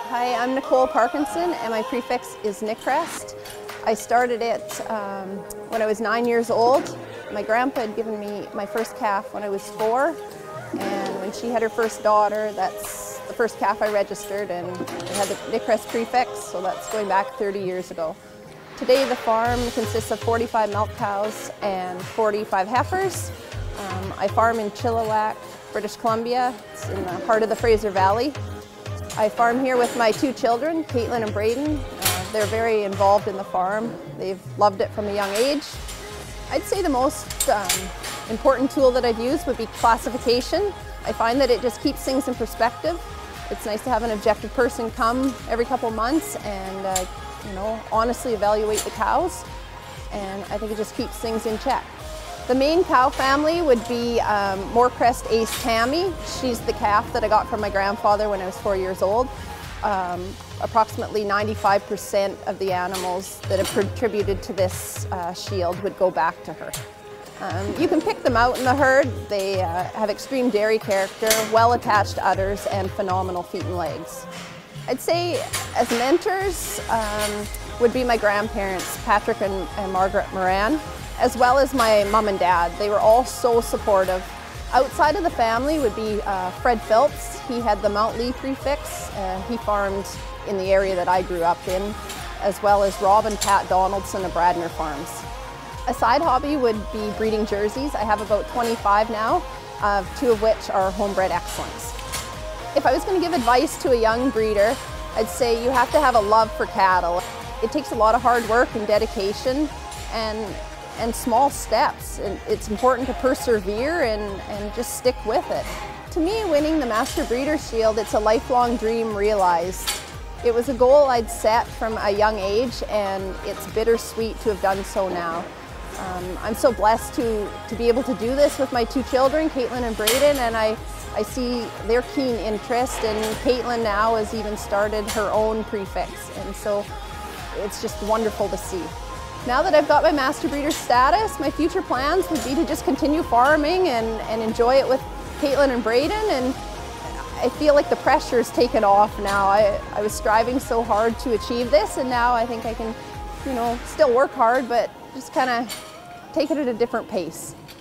Hi, I'm Nicole Parkinson and my prefix is Nickrest. I started it when I was 9 years old. My grandpa had given me my first calf when I was 4, and when she had her first daughter, that's the first calf I registered, and it had the Nickrest prefix, so that's going back 30 years ago. Today the farm consists of 45 milk cows and 45 heifers. I farm in Chilliwack, British Columbia. It's in the heart of the Fraser Valley. I farm here with my 2 children, Caitlin and Braden. They're very involved in the farm. They've loved it from a young age. I'd say the most important tool that I've used would be classification. I find that it just keeps things in perspective. It's nice to have an objective person come every couple months and honestly evaluate the cows, and I think it just keeps things in check. The main cow family would be Moorcrest Ace Tammy. She's the calf that I got from my grandfather when I was 4 years old. Approximately 95% of the animals that have contributed to this shield would go back to her. You can pick them out in the herd. They have extreme dairy character, well-attached udders, and phenomenal feet and legs. I'd say as mentors would be my grandparents, Patrick and Margaret Moran, as well as my mom and dad. They were all so supportive. Outside of the family would be Fred Phelps. He had the Mount Lee prefix. He farmed in the area that I grew up in, as well as Rob and Pat Donaldson of Bradner Farms. A side hobby would be breeding jerseys. I have about 25 now, 2 of which are homebred excellence. If I was going to give advice to a young breeder, I'd say you have to have a love for cattle. It takes a lot of hard work and dedication and small steps. And it's important to persevere and just stick with it. To me, winning the Master Breeder Shield, it's a lifelong dream realized. It was a goal I'd set from a young age, and it's bittersweet to have done so now. I'm so blessed to be able to do this with my 2 children, Caitlin and Braden, and I see their keen interest, and Caitlin now has even started her own prefix, and so it's just wonderful to see. Now that I've got my Master Breeder status, my future plans would be to just continue farming and enjoy it with Caitlin and Braden, and I feel like the pressure's taken off now. I was striving so hard to achieve this, and now I think I can, still work hard, but just kind of take it at a different pace.